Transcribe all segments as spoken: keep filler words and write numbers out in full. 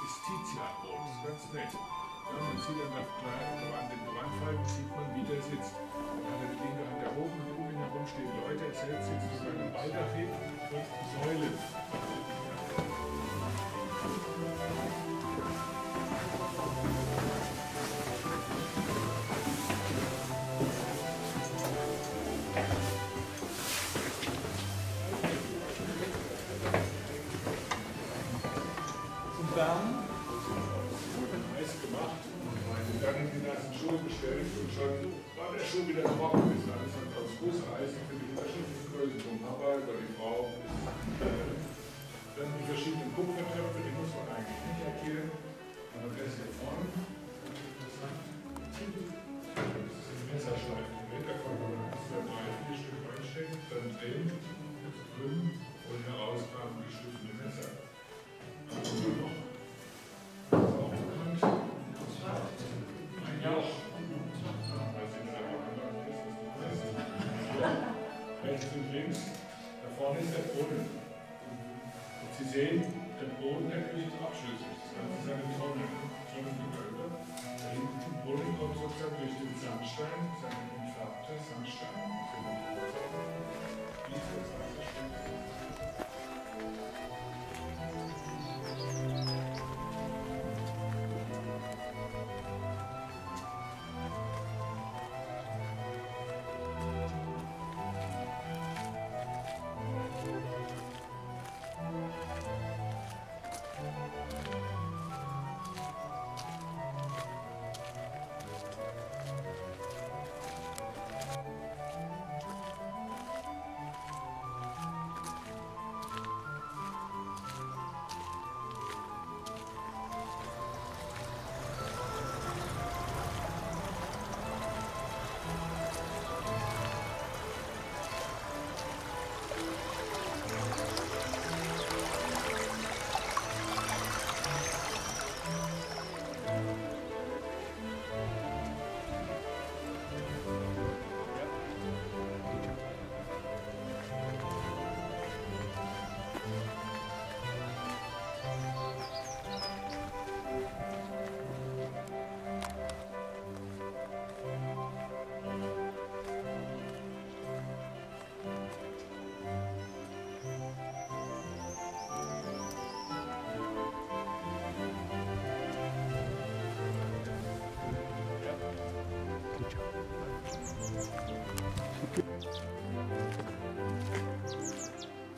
ist Tizianrot, das ist ganz nett. Ja, man sieht dann auf kleinen, an den Gewandfalten sieht man, wie der sitzt. Dann hat er die linke Hand erhoben und um ihn herum stehen Leute, er selbst sitzt zu seinem Baldachin und Säulen. Dann Eis gemacht, dann in die ganzen Schuhe bestellt und schon war der Schuh wieder trocken. Ist alles hat aus Gusseisen für die unterschiedlichen Größen vom Papa über die Frau. Dann die verschiedenen Kupfertöpfe, die muss man eigentlich nicht erkennen. Aber das hier vorne, interessant. Das ist ein Messerschleifen. Da kann man eins, zwei, drei, vier Stück reinstecken, dann drehen, drüben und herausgraben geschliffene Messer. Also noch. Rechts und links, da vorne ist der Boden. Und Sie sehen, der Boden der Küche ist abschlüssig. Das Ganze ist eine Tonne, Tonnengewölbe. Da hinten im Boden kommt sozusagen durch den Sandstein, seinen entfärbter Sandstein. Wie ist das Sandstein?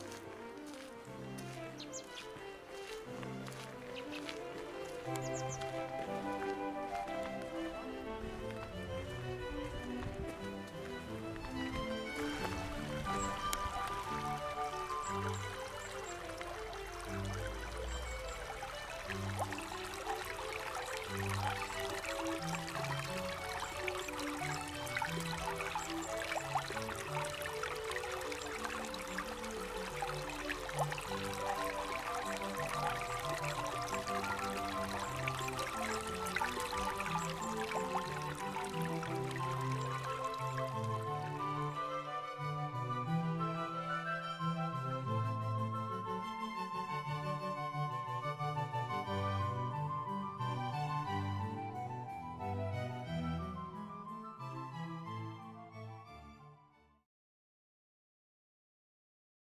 Thank you.